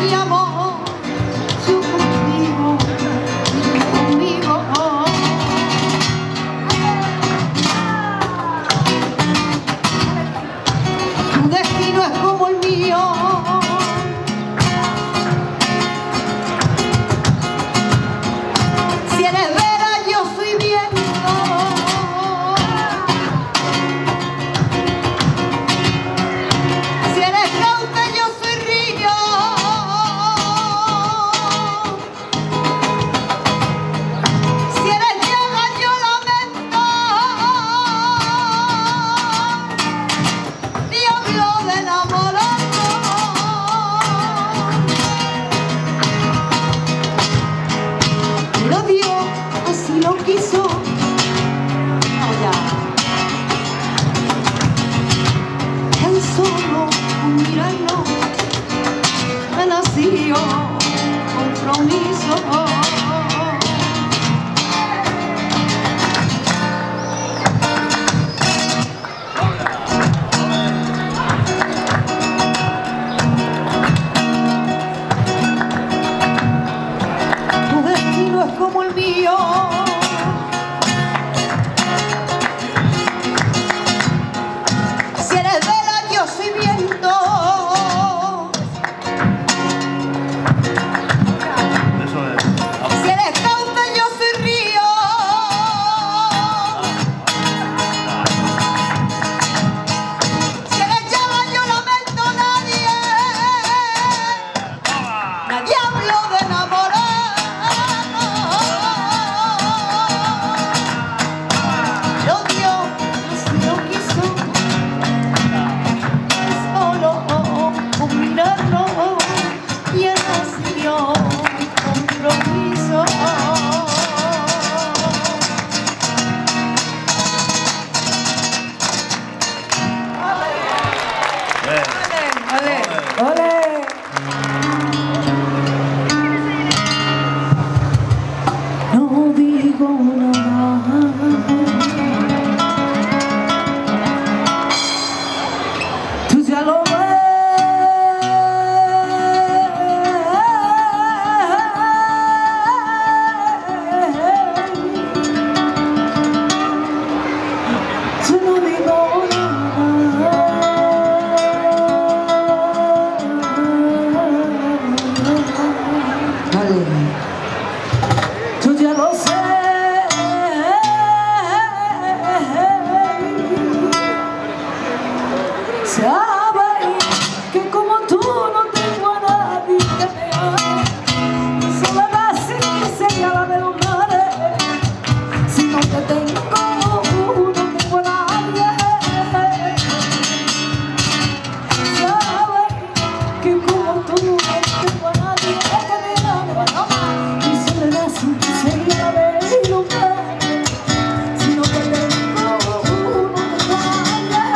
mi amor, yo contigo, conmigo. Tu destino es como el mío. Si eres vera, yo soy viento. Si eres cauce, yo soy río. Si eres llaga, yo lamento. Diablo de enamorado. Pero Dios así lo quiso. Allá. Tan solo con mirarlo me nació compromiso. Tu destino es como el mío. Si eres vela, yo soy viento. Si eres cauce, yo soy río. Si eres llama, yo lamento nadie. Nadie habló de enamorado. Pero Dios así lo quiso. Solo con mirarlo ya nació compromiso. No digo nada. Tú ya lo ves. Yo no digo nada. Dale. Tú ya lo sé. Sabes que como tú no tengo a nadie que me ame. Mi soledad sí que sería la de los mares. Si no te tengo, no tengo a nadie. Sabes que como tú no tengo a nadie que me ame. Mi soledad sí que sería la de los mares. Si no te tengo, no tengo a nadie.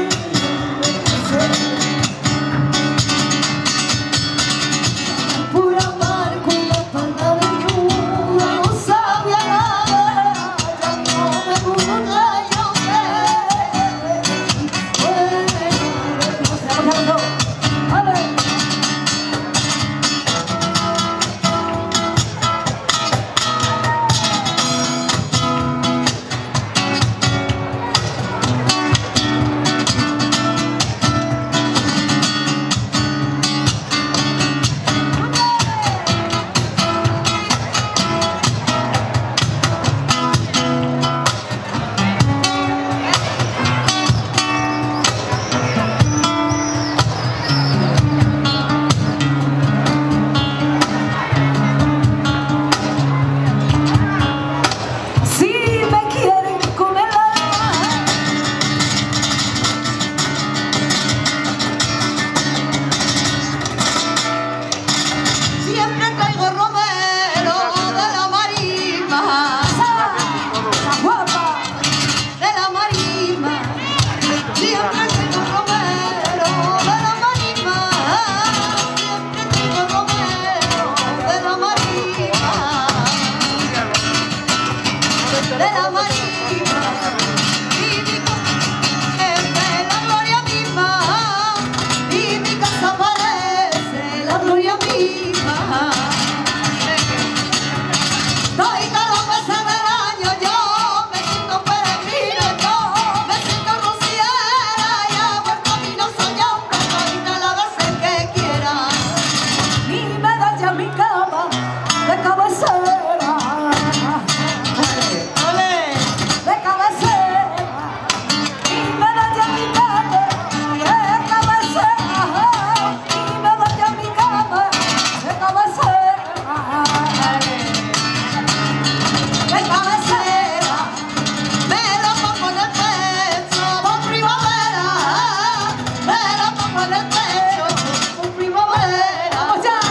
Pura a mi cama de cabecera, de cabecera, y me da ya mi cama de cabecera, y me da ya mi cama de cabecera, de cabecera, me lo pongo en el pecho por primavera, me lo pongo en el pecho por primavera. ¡Vamos ya!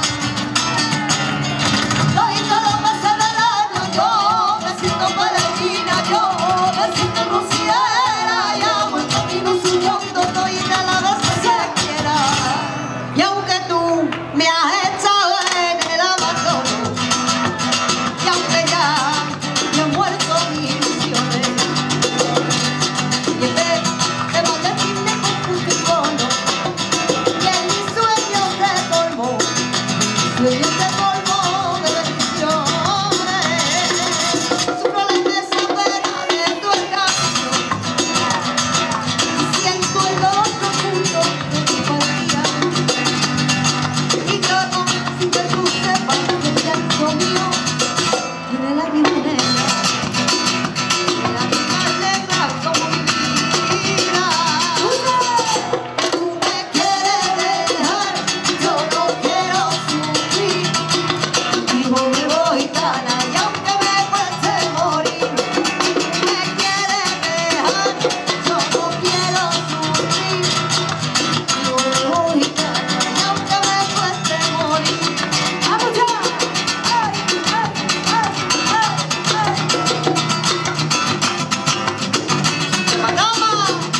Hoy todos los meses del año yo me siento peregrina, yo me siento rociera, y amo el camino subiendo, estoy de la vez que se quiera. Y aunque tú me has echado en el abandono, y aunque ya me han muerto mis ilusiones, y en vez de maldecirme con punto y cono, y en mis sueños de polvo, sueños de polvo de bendiciones, sufro la inmensa pena de tu engaño, y siento el dolor profundo de tu partida, y lloro sin que tú sepas que el llanto mío tiene lágrimas negras, lágrimas negras como mi vida. Tú me quieres dejar, yo no quiero sufrir, contigo me voy gana, y aunque me cueste morir. Tú me quieres dejar, yo no quiero sufrir, contigo me voy gana, y aunque me cueste morir. ¡Vamos ya! ¡Ay, ay, ay, ay, ay! ¡Paloma!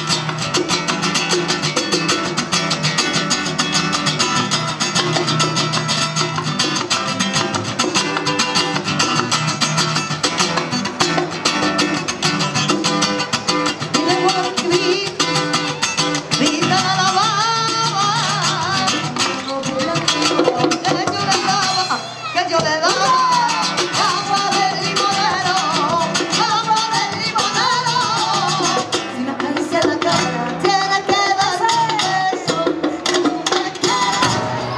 Y le voy a escribir, Rita la lavaba, que yo le daba, agua del limonero, agua del limonero. Si me acaricia la cara, tiene que darse eso, que tú me quieres.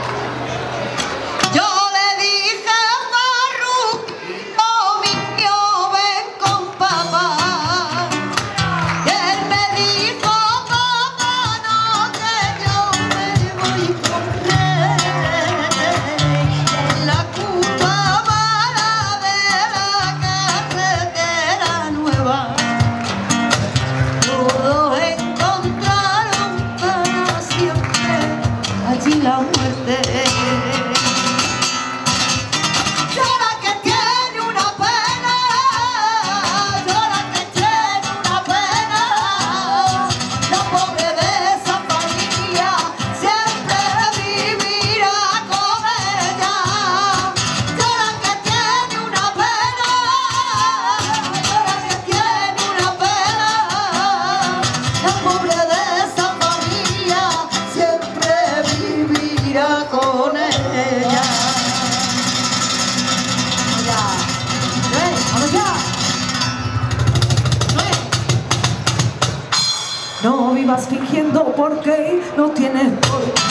Yo le dije a Farruquito, mi niño, ven con papá. Y él me dijo, papá, no, que yo me voy con él. En la curva mala de la carretera nueva, todos encontraron para siempre allí la muerte. Llora que tiene una pena, llora que tiene una pena, la pobre de esa familia siempre vivirá con ella. Llora que tiene una pena, llora que tiene una pena, la pobre de esa familia siempre vivirá con ella. ¡Vamos ya! No vivas fingiendo porque no tienes por qué.